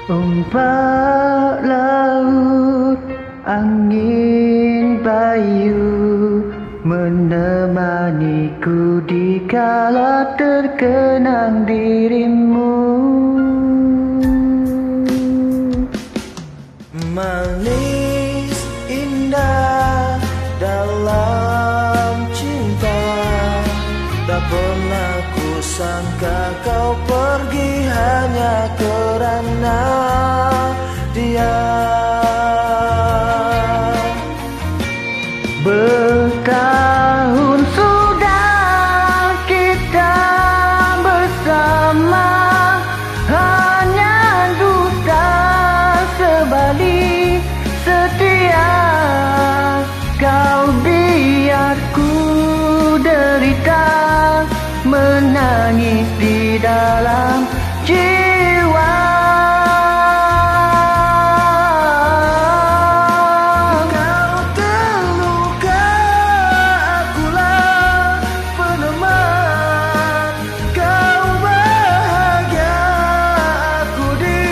Ombak laut, angin bayu menemaniku di kala terkenang dirimu. Manis indah dalam cinta, tak pernah ku sangka kau pergi hanya kerana dia. Bertahun sudah kita bersama, hanya dusta sebalik setia. Kau biar ku derita, menangis di dalam jiwa. Kau terluka, akulah peneman. Kau bahagia, aku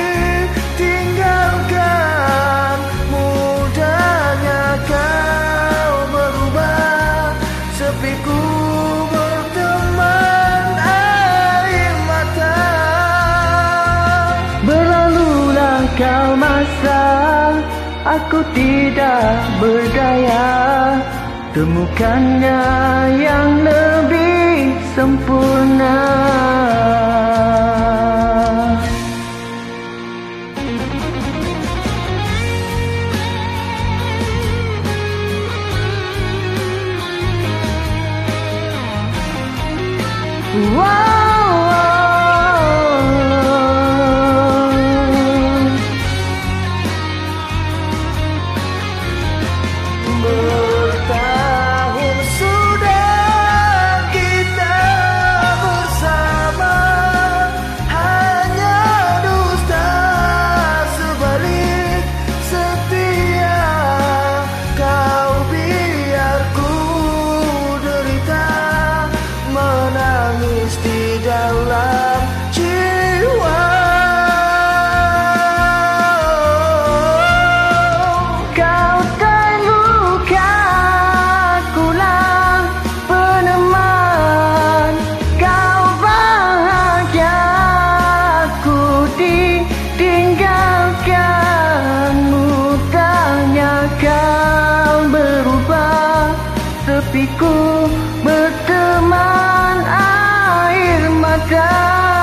ditinggalkan. Mudahnya kau berubah, sepiku berteman air mata. Berlalulah kau masa, aku tidak berdaya. Temukannya yang lebih sempurna. Bertahun sudah kita bersama, hanya dusta sebalik setia. Kau biar ku derita, menangis di dalam jiwa. Kau terluka, akulah peneman. Kau bahagia, aku ditinggalkan. Mudahnya kau berubah, sepiku berteman air mata.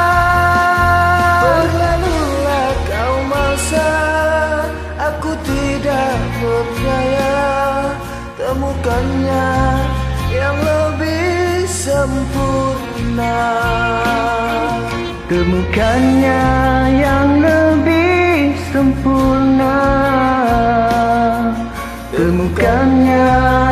Berlalulah kau masa, aku tidak berdaya. Temukannya yang lebih sempurna. Temukannya yang lebih sempurna. Temukannya